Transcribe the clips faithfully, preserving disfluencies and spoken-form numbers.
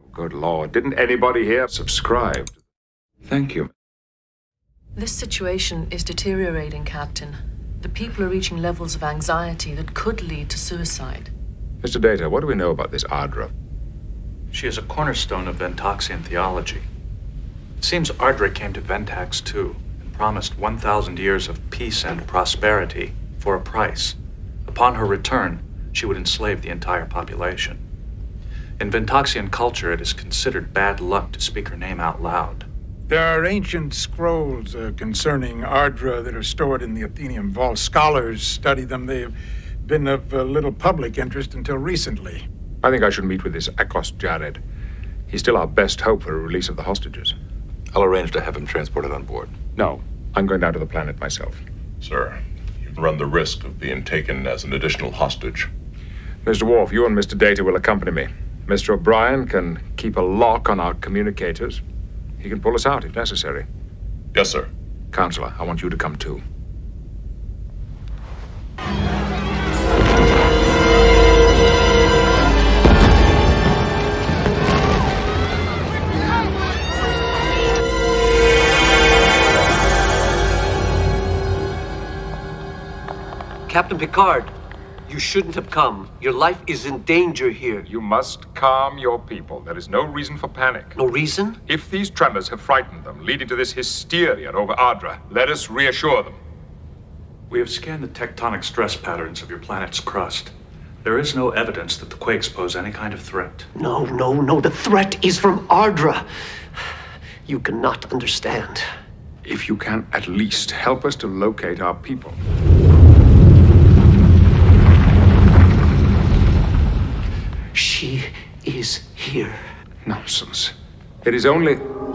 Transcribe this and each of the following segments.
Good Lord, didn't anybody here subscribe? Thank you. This situation is deteriorating, Captain. The people are reaching levels of anxiety that could lead to suicide. Mister Data, what do we know about this Ardra? She is a cornerstone of Ventaxian theology. It seems Ardra came to Ventax too, and promised one thousand years of peace and prosperity for a price. Upon her return, she would enslave the entire population. In Ventaxian culture, it is considered bad luck to speak her name out loud. There are ancient scrolls uh, concerning Ardra that are stored in the Athenium Vault. Scholars study them. They have been of uh, little public interest until recently. I think I should meet with this Akos Jared. He's still our best hope for a release of the hostages. I'll arrange to have him transported on board. No, I'm going down to the planet myself. Sir, you run the risk of being taken as an additional hostage. Mister Worf, you and Mister Data will accompany me. Mister O'Brien can keep a lock on our communicators. He can pull us out if necessary. Yes, sir. Counselor, I want you to come too. Captain Picard, you shouldn't have come. Your life is in danger here. You must calm your people. There is no reason for panic. No reason? If these tremors have frightened them, leading to this hysteria over Ardra, let us reassure them. We have scanned the tectonic stress patterns of your planet's crust. There is no evidence that the quakes pose any kind of threat. No, no, no. The threat is from Ardra. You cannot understand. If you can at least help us to locate our people. She is here. Nonsense. It is only...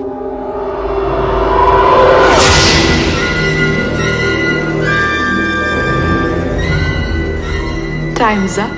Time's up.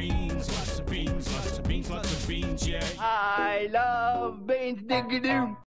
I love beans, diggity-doo.